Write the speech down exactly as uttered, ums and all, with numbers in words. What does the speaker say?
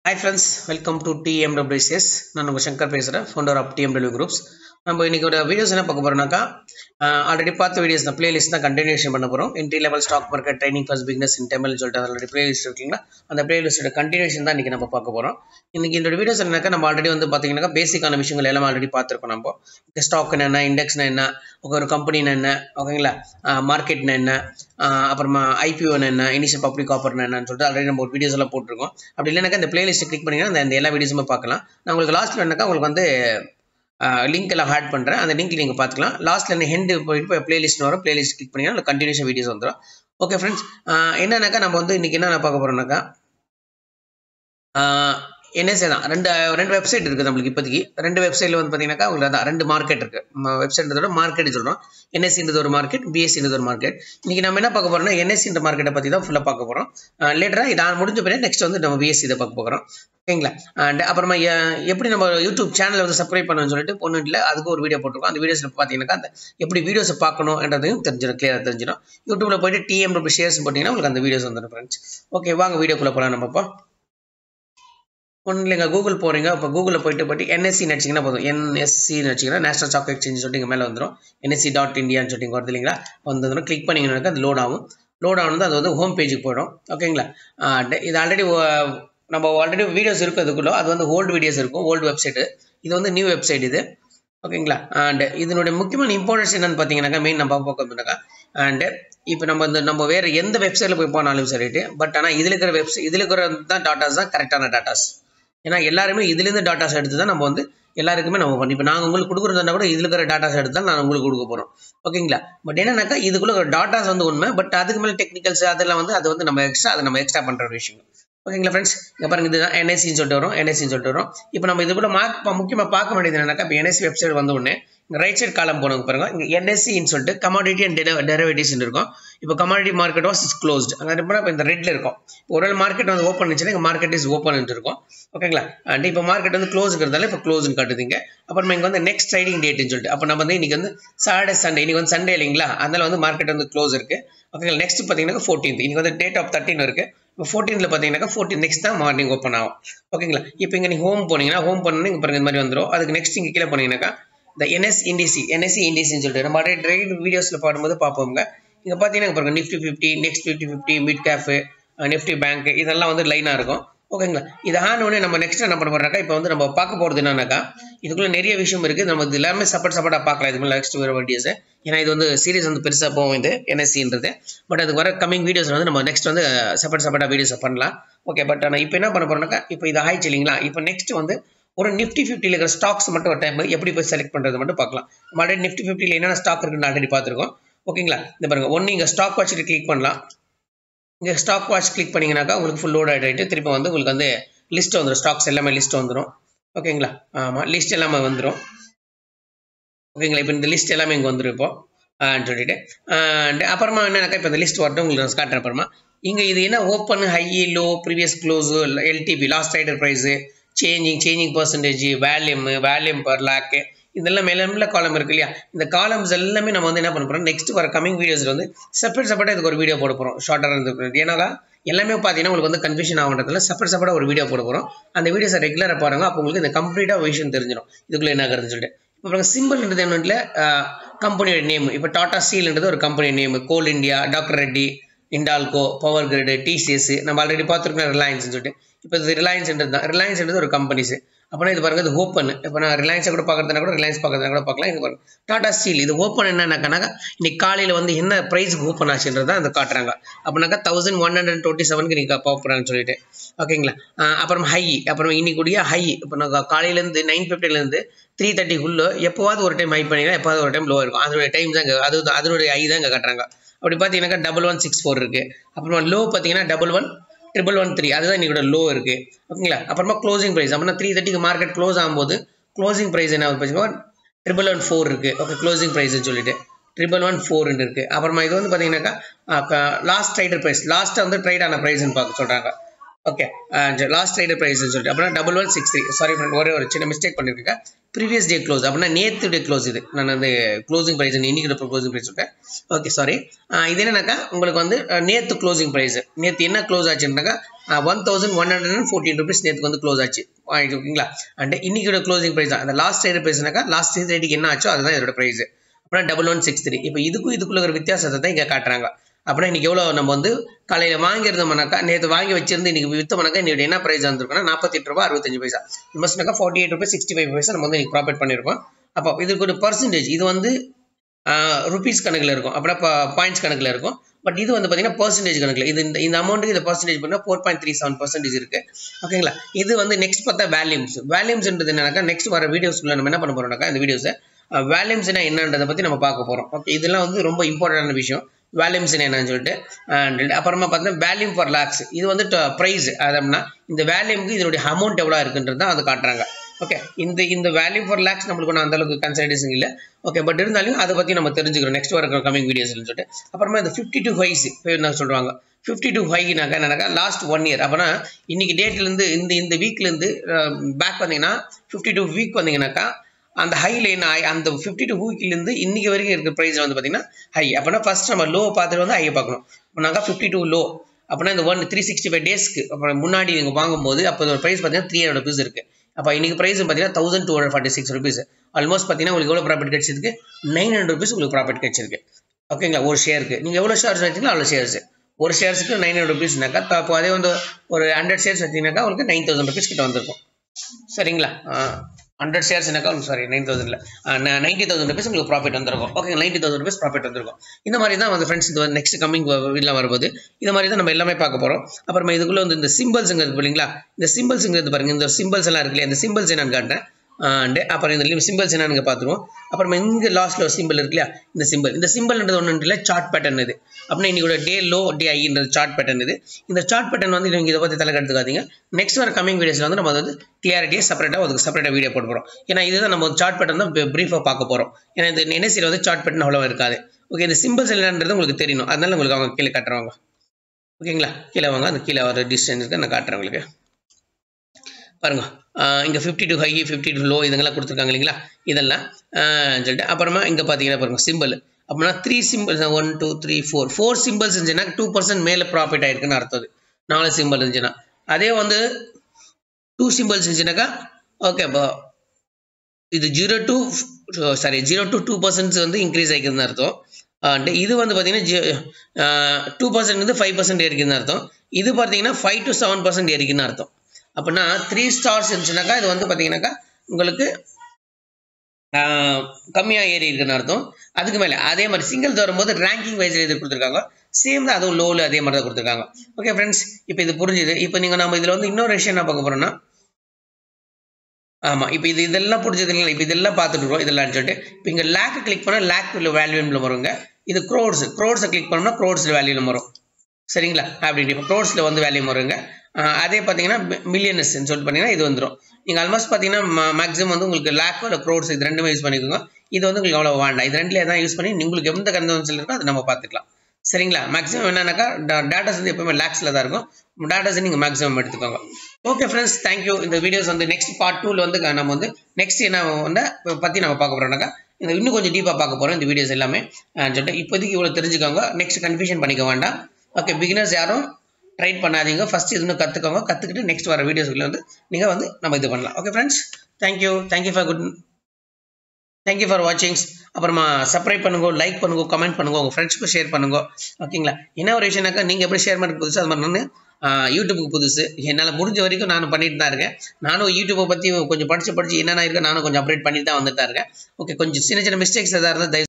Hi friends, welcome to T M W S S. நான் உங்க சங்கர் பேசுறேன், founder of T M W Groups. நம்ம இன்னைக்கு ஒரு வீடியோஸ் என்ன பார்க்க போறோம்னாக்கா ஆல்ரெடி பார்த்த வீடியோஸ் தான் பிளேலிஸ்ட் தான் கண்டினியூஷன் பண்ண போறோம். Entry level stock market training for beginners in Tamil சொல்லிட்டு ஆல்ரெடி பிளேலிஸ்ட் இருக்குங்களா, அந்த பிளேலிஸ்டோட கண்டினியூஷன் தான் இன்னைக்கு நம்ம பார்க்க போறோம். இன்னைக்கு இந்த வீடியோஸ் என்னக்கா நம்ம ஆல்ரெடி வந்து பாத்தீங்கன்னா பேசிக்கான விஷயங்கள் எல்லாம் ஆல்ரெடி பார்த்துருக்கோம். நம்ம இந்த ஸ்டாக் என்ன, இண்டெக்ஸ்னா என்ன, ஒரு கம்பெனினா என்ன, ஓகேங்களா, மார்க்கெட்னா என்ன, அப்புறமா ஐபிஓ என்ன, இனிஷியல் பப்ளிக் ஆஃபர்னா என்னன்னு சொல்லிட்டு ஆல்ரெடி நம்ம ஒரு வீடியோஸ் எல்லாம் போட்டிருக்கோம். அப்படி இல்லைனாக்கா இந்த பிளேலிஸ்ட் கிளிக் பண்ணீங்கன்னா அந்த எல்லா வீடியோஸுமே பார்க்கலாம். நான் உங்களுக்கு லாஸ்ட்ல என்னக்கா உங்களுக்கு வந்து லிங்க் எல்லாம் ஆட் பண்ணுறேன், அந்த லிங்க் நீங்கள் பார்த்துக்கலாம். லாஸ்ட்டில் என்ன ஹெண்டு போயிட்டு பிளேலிஸ்ட் வரும், பிளேலிஸ்ட் கிளிக் பண்ணிங்கன்னா கண்டினியூஷன் வீடியோஸ் வந்துடும். ஓகே ஃப்ரெண்ட்ஸ், என்னன்னாக்கா நம்ம வந்து இன்றைக்கி என்ன பார்க்க போகிறோம்னாக்கா N S E தான். ரெண்டு ரெண்டு வெப்சைட் இருக்குது நம்மளுக்கு இப்போதைக்கு. ரெண்டு வெப்சைட்டில் வந்து பார்த்தீங்கன்னாக்கா உங்களுக்கு அதான் ரெண்டு மார்க்கெட் இருக்குது. வெப்சைட்டோட மார்க்கெட் சொல்கிறோம். N S E ன்றது ஒரு மார்க்கெட், B S E ன்றது ஒரு மார்க்கெட். இன்றைக்கி நம்ம என்ன பார்க்க போகிறோம்னா N S E ன்ற மார்க்கெட்டை பற்றி தான் ஃபுல்லாக பார்க்க போகிறோம். லேட்டராக இதை முடிஞ்ச பிறகு நெக்ஸ்ட் வந்து நம்ம B S E இதை பார்க்க போகிறோம். ஓகேங்களா. அண்ட் அப்புறமா எப்படி நம்ம யூடியூப் சேனலை வந்து சப்ஸ்கிரைப் பண்ணணும்னு சொல்லிட்டு ஒன்றும் இல்லை, அதுக்கு ஒரு வீடியோ போட்டிருக்கோம். அந்த வீடியோஸில் பார்த்தீங்கன்னாக்கா அந்த எப்படி வீடியோஸை பார்க்கணுன்றதையும் தெரிஞ்சிடும், கிளியராக தெரிஞ்சிடும். யூடியூப்பில் போய்ட்டு T M W ஷேர்ஸ் போட்டிங்கன்னா உங்களுக்கு அந்த வீடியோஸ் வந்துடும் ஃப்ரெண்ட்ஸ். ஓகே, வாங்க வீடியோக்குள்ளே போகலாம். நம்ம இப்போ ஒன்றும் இல்லைங்க, கூகுள் போகிறீங்க. இப்போ கூகுளில் போய்ட்டு போய்ட்டு N S E நினச்சிங்கன்னா போதும். N S E நினச்சிங்கன்னா நேஷனல் ஸ்டாக் எக்ஸ்சேஞ்ச் சொல்லிட்டு இங்கே மேலே வந்துடும். N S E டாட் இந்தியான்னு சொல்லிட்டு வருது இல்லைங்களா, வந்து கிளிக் பண்ணிங்கன்னா அது லோட் ஆகும். லோட் ஆகணும், அது வந்து ஹோம் பேஜுக்கு போயிடும். ஓகேங்களா. இது ஆல்ரெடி நம்ம ஆல்ரெடி வீடியோஸ் இருக்கும் இதுக்குள்ளே, அது வந்து ஓல்டு வீடியோஸ் இருக்கும், ஓல்டு வெப்சைட்டு. இது வந்து நியூ வெப்சைட் இது. ஓகேங்களா. அண்ட் இதனுடைய முக்கியமான இம்பார்ட்டன்ஸ் என்னன்னு பார்த்தீங்கன்னாக்கா மெயின் நம்ம பார்க்கணும்னாக்கா, அண்டு இப்போ நம்ம இந்த நம்ம வேறு எந்த வெப்சைட்டில் போய் போனாலும் சொல்லிட்டு, பட் ஆனால் இதில் இருக்கிற வெப்சைட் இதில் இருக்கிற தான் டாட்டாஸ் தான் கரெக்டான டாட்டாஸ். ஏன்னா எல்லாருமே இதுலேருந்து டாட்டாஸ் எடுத்து தான் நம்ம வந்து எல்லாருக்குமே நம்ம பண்ணி, இப்போ நாங்கள் உங்களுக்கு கொடுக்குறதுனா கூட இதில் இருக்கிற டாட்டாஸ் எடுத்து தான் நான் உங்களுக்கு கொடுக்க போகிறோம். ஓகேங்களா. பட் என்னன்னாக்கா இதுக்குள்ள ஒரு டாட்டாஸ் வந்து உண்மை, பட் அதுக்கு மேலே டெக்னிக்கல்ஸ் அதெல்லாம் வந்து அது வந்து நம்ம எக்ஸ்ட்ரா அதை நம்ம எக்ஸ்ட்ரா பண்ணுற ஒரு விஷயம். ஓகேங்களா ஃப்ரெண்ட்ஸ், இங்கே பாருங்க, இதுதான் N S E சொல்லிட்டு வரும். N S E சொல்லிட்டு வரும். இப்போ நம்ம இது கூட மார்க் முக்கியமாக பார்க்க வேண்டியது என்னன்னாக்கா, இப்போ N S E வெப்சைட் வந்த உடனே ரைட் சைட் காலம் போனவங்க பாருங்க, இங்கே N S E சொல்லிட்டு கமாடிட்டி அண்ட் டெரிவேட்டிவ்ஸ் இருக்கும். இப்போ commodity market was is closed, அங்கே இப்போ இந்த ரெட்ல இருக்கும். ஒரு வேளை மார்க்கெட் வந்து ஓப்பன் இருந்துச்சுன்னா இங்கே மார்க்கெட் இஸ் ஓப்பன் இருக்கும். ஓகேங்களா. அண்ட் இப்போ மார்க்கெட் வந்து க்ளோஸ் இருக்கிறதால இப்போ க்ளோஸ்னு காட்டுதுங்க. அப்புறமா இங்கே வந்து நெக்ஸ்ட் ட்ரேடிங் டேட்னு சொல்லிட்டு, அப்போ நம்ம வந்து இன்னைக்கு வந்து சாட்டர்டே சண்டே, இன்னைக்கு வந்து சண்டே இல்லைங்களா, அதனால வந்து மார்க்கெட் வந்து க்ளோஸ் இருக்கு. ஓகேங்களா. நெக்ஸ்ட் பார்த்தீங்கன்னா ஃபோர்டீன்த், இன்னைக்கு வந்து டேட் ஆஃப் தேர்ட்டின் இருக்கு. இப்போ ஃபோர்டீன்ல பார்த்தீங்கன்னாக்கா ஃபோர்டீன் நெக்ஸ்ட் தான் மார்னிங் ஓப்பன் ஆகும். ஓகேங்களா. இப்போ இங்கே நீங்கள் ஹோம் போனீங்கன்னா ஹோம் பண்ணி இங்கே பாருங்க இந்த மாதிரி வந்துடும். அதுக்கு நெக்ஸ்ட் இங்கே கீழே போனீங்கன்னாக்கா இந்த N S இண்டிசி N S E இண்டிசின்னு சொல்லிட்டு நம்ம அப்படியே ட்ரேட் வீடியோஸில் பாடும்போது பார்ப்போங்க. இங்கே பார்த்தீங்கன்னா பாருங்க Nifty fifty, next fifty fifty, mid cap, Nifty bank, இதெல்லாம் வந்து லைனாக இருக்கும். ஓகேங்களா. இது ஆன உடனே நம்ம நெக்ஸ்ட் என்ன பண்ண போறோம்னாக்கா, இப்போ வந்து நம்ம பார்க்க போகிறது என்னன்னாக்கா, இதுக்குள்ள நிறைய விஷயம் இருக்குது. நம்ம இது எல்லாமே சப்போர்ட் சப்போர்ட்டாக பார்க்கலாம் இதுக்கு நெக்ஸ்ட் வர வீடியோஸ். ஏன்னா இது வந்து சீரிஸ் வந்து பெருசாக போகும் இது N S E ன்றது. பட் அதுக்கு வர கமிங் வீடியோஸ் வந்து நம்ம நெக்ஸ்ட் வந்து சப்போர்ட் சப்போர்ட்டாக வீடியோஸ் பண்ணலாம். ஓகே. பட் ஆனால் இப்போ என்ன பண்ண போறோம்னாக்கா, இப்போ இது ஆயிடுச்சு இல்லைங்களா, இப்போ நெக்ஸ்ட் வந்து ஒரு நிஃப்டி ஃபிஃப்டியில் இருக்கிற ஸ்டாக்ஸ் மட்டும் ஒரு டைம் எப்படி போய் செலக்ட் பண்ணுறது மட்டும் பார்க்கலாம். நம்ம ஆல்ரெடி நிஃப்டி ஃபிஃப்டியில் என்னென்ன ஸ்டாக் இருக்குன்னு ஆல்ரெடி பார்த்துருக்கோம். ஓகேங்களா. இந்த பாருங்க, ஒன்று இங்கே ஸ்டாக் வாட்சிட்டு கிளிக் பண்ணலாம். இங்கே ஸ்டாக் வாட்ச் கிளிக் பண்ணிங்கனாக்கா உங்களுக்கு ஃபுல் லோட் ஆகிட்டு திருப்பி வந்து உங்களுக்கு வந்து லிஸ்ட் வந்துடும், ஸ்டாக்ஸ் எல்லாமே லிஸ்ட் வந்துடும். ஓகேங்களா. ஆமாம், லிஸ்ட் எல்லாமே வந்துடும். ஓகேங்களா. இப்போ இந்த லிஸ்ட் எல்லாமே இங்கே வந்துடும் இப்போ சொல்லிட்டு. அண்ட் அப்புறமா என்னன்னாக்கா, இப்போ இந்த லிஸ்ட் வரட்டும் உங்களுக்கு நான் காட்டுறேன். அப்புறமா இங்கே இது என்ன open, high, low, previous close, L T P last ரைடர் price, changing changing percentage, volume volume per லேக்கு, இதெல்லாம் மேலே காலம் இருக்கு இல்லையா, இந்த காலம்ஸ் எல்லாமே நம்ம வந்து என்ன பண்ண போகிறோம், நெக்ஸ்ட் வர கமிங் வீடியோஸில் வந்து செப்பரேட் செப்பரேட்டாக இதுக்கு ஒரு வீடியோ போட போகிறோம், ஷார்ட்டாக இருந்து. ஏன்னா எல்லாமே பார்த்தீங்கன்னா உங்களுக்கு வந்து கன்ஃபியூஷன் ஆகுன்றதுல செப்பரேட் செப்பரேட்டாக ஒரு வீடியோ போட போகிறோம். அந்த வீடியோஸை ரெகுலராக பாருங்க, அப்போ உங்களுக்கு இந்த கம்ப்ளீட்டாக விஷயம் தெரிஞ்சிடும் இதுக்குள்ளே என்ன ஆகுதுன்னு சொல்லிட்டு. இப்போ சிம்பிள்ன்றது என்னென்ன கம்பெனியோட நேம், இப்போ டாடா ஸ்டீல்ன்றது ஒரு company name, coal India, doctor Reddy, Hindalco, power grid, T C S, நம்ம ஆல்ரெடி பார்த்துருக்கோம் ரிலையன்ஸ் சொல்லிட்டு. இப்போ இது ரிலையன்ஸ்ன்றது தான். ரிலையன்ஸ்ன்றது ஒரு கம்பெனிஸ். அப்படின்னா இது பாருங்க, இது ஓப்பன். இப்போ நான் ரிலையன்ஸை கூட பார்க்கறதுனா கூட ரிலையன்ஸ் பார்க்கறதுனா கூட பார்க்கலாம். இது பாருங்க டாடா ஸ்டீல், இது ஓப்பன் என்னன்னாக்கா இன்னைக்கு காலையில் வந்து என்ன ப்ரைஸுக்கு ஓப்பன் ஆச்சுன்றதான் அதை காட்டுறாங்க. அப்படின்னாக்கா தௌசண்ட் ஒன் ஹண்ட்ரட் டுவெண்ட்டி செவனுக்கு நீங்கள் பார்க்குறான்னு சொல்லிட்டு. ஓகேங்களா. அப்புறம் ஹை, அப்புறம் இன்னைக்குடைய ஹை, இப்போ நாங்கள் காலையிலேருந்து நைன் ஃபிஃப்டிலேருந்து த்ரீ தேர்ட்டிக்குள்ளே எப்போவாது ஒரு டைம் ஹை பண்ணிங்கன்னா எப்போவாது ஒரு டைம் லோ இருக்கும். அதனுடைய டைம் தான் இங்கே, அது அதனுடைய ஹை தான் இங்கே காட்டுறாங்க. அப்படி பார்த்தீங்கன்னாக்கா டபுள் ஒன் சிக்ஸ் ஃபோர் இருக்குது. அப்புறமா லோ பார்த்தீங்கன்னா double one triple one three, அதுதான் இன்னைக்கு லோ இருக்குது. ஓகேங்களா. அப்புறமா க்ளோசிங் ப்ரைஸ், அப்படின்னா த்ரீ தேர்ட்டிக்கு மார்க்கெட் க்ளோஸ் ஆகும்போது க்ளோசிங் ப்ரைஸ் என்ன பார்த்தீங்கன்னா ட்ரிபிள் ஒன் ஃபோர் இருக்குது. ஓகே, க்ளோசிங் ப்ரைஸ்ன்னு சொல்லிட்டு ட்ரிபிள் ஒன் ஃபோர்ன்னு இருக்குது. அப்புறமா இது வந்து பார்த்தீங்கன்னாக்கா லாஸ்ட் ட்ரைடர் ப்ரைஸ், லாஸ்ட்டாக வந்து ட்ரைட் ஆன ப்ரைஸ்ன்னு பார்க்க சொல்கிறாங்க. ஓகே லாஸ்ட் ட்ரேடட் ப்ரைஸ் சொல்லிட்டு அப்படின்னா double one six three sorry friend ஒரே ஒரு சின்ன மிஸ்டேக் பண்ணியிருக்கேன் ப்ரீவியஸ் டே க்ளோஸ் அப்படின்னா நேற்று டே க்ளோஸ் இது நான் அந்த க்ளோசிங் ப்ரைஸ் இன்னைக்கு க்ளோசிங் ப்ரைஸ் சொல்லிட்டேன் ஓகே சாரி இது என்னன்னாக்கா உங்களுக்கு வந்து நேற்று க்ளோசிங் ப்ரைஸ் நேற்று என்ன க்ளோஸ் ஆச்சுன்னாக்கா one thousand one hundred and fourteen rupees நேற்று வந்து க்ளோஸ் ஆச்சு ஓகேங்களா அண்ட் இன்னைக்கு க்ளோசிங் ப்ரைஸ் தான் அந்த லாஸ்ட் ட்ரேடட் ப்ரைஸ்னாக்கா லாஸ்ட் ட்ரேடிக்கு என்ன ஆச்சோ அதுதான் இதோட ப்ரைஸ் அப்படின்னா டபுள் ஒன் சிக்ஸ் த்ரீ இப்போ இதுக்கும் இதுக்குள்ள ஒரு வித்தியாசத்தை தான் இங்கே காட்டுறாங்க அப்படின்னா இன்னைக்கு எவ்வளோ நம்ம வந்து காலையில் வாங்கியிருந்தோம்னாக்கா நேற்று வாங்கி வச்சிருந்து இன்னைக்கு விற்றோம்னாக்கா இன்னைக்கு என்ன ப்ரைஸ் வந்துருக்குன்னா நாற்பத்தி எட்டு ரூபா அறுபத்தஞ்சு பைசா இன்வெஸ்ட்னாக்கா forty eight rupees sixty five paisa நம்ம வந்து இன்னைக்கு ப்ராஃபிட் பண்ணியிருக்கோம் அப்போ இதுக்கு ஒரு பர்சன்டேஜ் இது வந்து ருபீஸ் கணக்கில் இருக்கும் அப்படின்னா பாயிண்ட்ஸ் கணக்கில் இருக்கும் பட் இது வந்து பார்த்தீங்கன்னா பர்சன்டேஜ் கணக்கில் இது இந்த இந்த அமௌண்ட்டுக்கு இந்த பர்சன்டேஜ் பண்ணால் four point three seven percentage இருக்குது ஓகேங்களா இது வந்து நெக்ஸ்ட் பார்த்தா வேல்யூம்ஸ் வேல்யூம்ஸ்ன்றது என்னன்னாக்கா நெக்ஸ்ட் வர வீடியோஸ்க்குள்ள நம்ம என்ன பண்ண போகிறோம்னாக்கா இந்த வீடியோஸை வேல்யூம்ஸ்னா என்னன்றதை பற்றி நம்ம பார்க்க போகிறோம் ஓகே இதெல்லாம் வந்து ரொம்ப இம்பார்ட்டண்டான விஷயம் வேல்யூம்ஸ் என்னன்னு சொல்லிட்டு அண்ட் அப்புறமா பார்த்தீங்கன்னா வேல்யூம் ஃபார் லேக்ஸ் இது வந்து ப்ரைஸ் அதம்னா இந்த வேல்யூமுக்கு இதனுடைய அமௌண்ட் எவ்வளோ இருக்குன்றது தான் அதை காட்டுறாங்க ஓகே இந்த இந்த வேல்யூ ஃபார் லேக்ஸ் நம்மளுக்கு ஒன்றும் அந்தளவுக்கு கன்சிடரேஷன் இல்லை ஓகே பட் இருந்தாலும் அதை பற்றி நம்ம தெரிஞ்சுக்கிறோம் நெக்ஸ்ட் வர கமிங் வீடியோஸ்னு சொல்லிட்டு அப்புறமா இந்த ஃபிஃப்டி டூ ஃபைவ்ஸ் என்ன சொல்கிறாங்க ஃபிஃப்டி டூ ஃபைவ்னாக்கா என்னன்னாக்கா லாஸ்ட் ஒன் இயர் அப்போனா இன்னைக்கு டேட்லேருந்து இந்த இந்த வீக்லேருந்து பேக் வந்தீங்கன்னா ஃபிஃப்டி டூ வீக் வந்தீங்கன்னாக்கா அந்த ஹைல என்ன அந்த ஃபிஃப்டி டூ வீக்லேருந்து இன்னைக்கு வரைக்கும் இருக்கிற ப்ரைஸ் வந்து பார்த்தீங்கன்னா ஹை அப்படின்னா ஃபர்ஸ்ட் நம்ம லோ பார்த்துட்டு வந்து ஹையை பார்க்கணும் அப்படின்னாக்கா ஃபிஃப்டி டூ லோ அப்படின்னா இந்த ஒன் த்ரீ சிக்ஸ்டி ஃபைவ் டேஸ்க்கு அப்புறம் முன்னாடி நீங்கள் வாங்கும்போது அப்போ ஒரு ப்ரைஸ் பார்த்தீங்கன்னா த்ரீ ஹண்ட்ரட் ருபீஸ் இருக்குது அப்போ இன்னைக்கு ப்ரைஸ் பார்த்தீங்கன்னா thousand two hundred forty six rupees almost பார்த்தீங்கன்னா உங்களுக்கு எவ்வளோ ப்ராஃபிட் கிடைச்சிருக்கு நைன் ஹண்ட்ரட் ருபீஸ் உங்களுக்கு ப்ராஃபிட் கிடைச்சிருக்கு ஓகேங்களா ஒரு ஷேருக்கு நீங்கள் எவ்வளோ ஷேர்ஸ் வச்சிங்களோ அவ்வளோ ஷேர்ஸ் ஒரு ஷேர்ஸுக்கு நைன் ஹண்ட்ரட் ருபீஸ்னாக்கா அப்போ அதே வந்து ஒரு ஹண்ட்ரட் ஷேர்ஸ் வச்சிங்கனாக்கா உங்களுக்கு நைன் தௌசண்ட் ருபீஸ் கிட்ட வந்திருக்கும் சரிங்களா ஹண்ட்ரட் ஷேர்ஸ்னாக்கா sorry nine thousand ninety thousand rupees உங்களுக்கு ப்ராஃபிட் வந்திருக்கும் okay ninety thousand rupees profit வந்திருக்கும் இந்த மாதிரி தான் வந்து ஃப்ரெண்ட்ஸ் இது நெக்ஸ்ட் கமிங் வீடியோவில் வரும்போது இந்த மாதிரி தான் நம்ம எல்லாமே பார்க்க போகிறோம் அப்புறமா இதுக்குள்ளே வந்து இந்த சிம்பிள்ஸுங்கிறது இல்லைங்களா இந்த சிம்பிள்ஸுங்கிறது பாருங்க இந்த சிம்பிள்ஸ் எல்லாம் இருக்கு இல்லையா இந்த சிம்பிள்ஸ் என்னன்னு காட்டுறேன் அண்ட் அப்புறம் இந்த சிம்பிள்ஸ் என்னன்னு பார்த்துருவோம் அப்புறமா இங்கே லாஸ்ட்டில் ஒரு சிம்பிள் இருக்கு இல்லையா இந்த சிம்பிள் இந்த சிம்பிள்ன்றது ஒன்று இல்லை சார்ட் பேட்டர்ன் இது அப்படின்னா இன்னைக்கு டே லோ டே ஐன்றது சார்ட் பேட்டர்ன் இது இந்த சார்ட் பேட்டர்ன் வந்து நீங்கள் இதை பற்றி தலை எடுத்துக்காதீங்க நெக்ஸ்ட் வர கமிங் வீடியோஸில் வந்து நம்ம வந்து கிளியாரிட்டியாக செப்பரேட்டாக அதுக்கு செப்பரேட்டாக வீடியோ போட போகிறோம் ஏன்னா இதுதான் நம்ம சார்ட் பேட்டர்ன் தான் ப்ரீஃபாக பார்க்க போகிறோம் ஏன்னா இந்த என்எஸ்சியில் வந்து சார்ட் பேட்டர்ன் அவ்வளோ இருக்காது ஓகே இந்த சிம்பிள்ஸ் என்னன்றது உங்களுக்கு தெரியணும் அதனால உங்களுக்கு அவங்க கீழே காட்டுறவங்க ஓகேங்களா கீழே வாங்க அந்த கீழே வர டிஸ்டன்ஸ் இருக்கு நான் காட்டுறேன் உங்களுக்கு பாருங்க இங்கே fifty two high fifty two low இதெல்லாம் கொடுத்துருக்காங்க இல்லைங்களா இதெல்லாம் சொல்லிட்டு அப்புறமா இங்கே பார்த்தீங்கன்னா பாருங்க சிம்பிள் அப்படின்னா three simples one two three four four simples இருந்துச்சுன்னா டூ பர்சன்ட் மேலே ப்ராஃபிட் ஆயிருக்குன்னு அர்த்தம் நாலு சிம்பிள் இருந்துச்சுன்னா அதே வந்து டூ சிம்பிள்ஸ் இருந்துச்சுனாக்கா ஓகே இப்போ இது zero two sorry zero to two percent வந்து இன்க்ரீஸ் ஆகிக்குதுன்னு அர்த்தம் அண்ட் இது வந்து பார்த்தீங்கன்னா டூ பர்சன்ட் வந்து ஃபைவ் பர்சன்ட் ஏறிக்குதுன்னு அர்த்தம் இது பார்த்தீங்கன்னா ஃபைவ் டு செவன் பர்சன்ட் ஏறிக்குன்னு அர்த்தம் அப்படின்னா த்ரீ ஸ்டார்ஸ் இருந்துச்சுனாக்கா இது வந்து பார்த்தீங்கன்னாக்கா உங்களுக்கு கம்மியாக ஏறி இருக்குன்னு அர்த்தம் அதுக்கு மேலே அதே மாதிரி சிங்கிள்ஸ் வரும்போது ரேங்கிங் வைஸ் எது கொடுத்துருக்காங்க சேம் தான் அதுவும் லோவில் அதே மாதிரி தான் கொடுத்துருக்காங்க ஓகே ஃப்ரெண்ட்ஸ் இப்போ இது புரிஞ்சுது இப்போ நீங்கள் நம்ம இதில் வந்து இன்னொரு விஷயம் என்ன பார்க்க போகிறோம்னா ஆமாம் இப்போ இது இதெல்லாம் புரிஞ்சது இல்லை இப்போ இதெல்லாம் பார்த்துட்டு இருக்கோம் இதெல்லாம் சொல்லிட்டு இப்போ இங்கே லேக்கு கிளிக் பண்ணால் லேக் வேல்யூவில் வருங்க இது க்ரோட்ஸ் க்ரோட்ஸை கிளிக் பண்ணோம்னா க்ரோட்ஸில் வேல்யூவில் வரும் சரிங்களா அப்படின்ட்டு இப்போ க்ரோட்ஸில் வந்து வேல்யூ வருங்க அதே பார்த்தீங்கன்னா மில்லியனஸ்ன்னு சொல்லிட்டு பார்த்தீங்கன்னா இது வந்துடும் நீங்கள் ஆல்மோஸ்ட் பார்த்தீங்கன்னா மேக்ஸிமம் வந்து உங்களுக்கு லேக்கோ இல்லை க்ரோட்ஸ் இது ரெண்டுமே யூஸ் பண்ணிக்கோங்க இது வந்து உங்களுக்கு அவ்வளோ வேண்டாம் இது ரெண்டுலேயே தான் யூஸ் பண்ணி உங்களுக்கு எந்த கன்வென்ஷன் இருக்கோ அதை நம்ம பார்த்துக்கலாம் சரிங்களா மேக்ஸிமம் என்னன்னாக்கா டேட்டாஸ் வந்து எப்பவுமே லேக்ஸில் தான் இருக்கும் டேட்டாஸ் நீங்கள் மேக்ஸிமம் எடுத்துக்கோங்க ஓகே ஃப்ரெண்ட்ஸ் தேங்க்யூ இந்த வீடியோஸ் வந்து நெக்ஸ்ட் பார்ட் டூவில் வந்து நம்ம வந்து நெக்ஸ்ட் என்ன வந்து பற்றி நம்ம பார்க்க போகிறோம்னாக்கா இந்த இன்னும் கொஞ்சம் டீப்பாக பார்க்க போகிறோம் இந்த வீடியோஸ் எல்லாமே சொல்லிட்டு இப்போதைக்கு இவ்வளோ தெரிஞ்சுக்கோங்க நெக்ஸ்ட் கன்ஃபியூஷன் பண்ணிக்க வேண்டாம் ஓகே பிகினர்ஸ் யாரும் ட்ரை பண்ணாதீங்க ஃபர்ஸ்ட் இது இன்னும் கற்றுக்கோங்க கற்றுக்கிட்டு நெக்ஸ்ட் வர வீடியோஸ்க்குள்ள வந்து நீங்கள் வந்து நம்ம இது பண்ணலாம் okay friends thank you thank you for good thank you for watchings அப்புறமா சப்ஸ்கிரைப் பண்ணுங்க லைக் பண்ணுங்க கமெண்ட் பண்ணுங்க உங்கள் ஃப்ரெண்ட்ஸ்க்கு ஷேர் பண்ணுங்க ஓகேங்களா என்ன ஒரு விஷயம்னாக்கா நீங்கள் எப்படி ஷேர் பண்ண புதுசு அது மாதிரி நான் யூடியூப்புக்கு புதுசு என்னால் முடிஞ்ச வரைக்கும் நான் பண்ணிட்டு தான் இருக்கேன் நானும் யூடியூப்பை பற்றி கொஞ்சம் படித்து படித்து என்னென்ன இருக்கோ நானும் கொஞ்சம் அப்டேட் பண்ணிட்டு தான் வந்துட்டு தான் இருக்கேன் ஓகே கொஞ்சம் சின்ன சின்ன மிஸ்டேக்ஸ் எதாவது இருந்தால்